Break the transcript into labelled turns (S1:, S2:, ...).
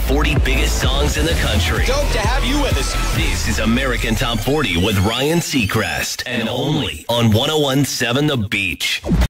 S1: 40 biggest songs in the country.
S2: Dope to have you with us.
S1: This is American Top 40 with Ryan Seacrest, and only on 101.7 The Beach.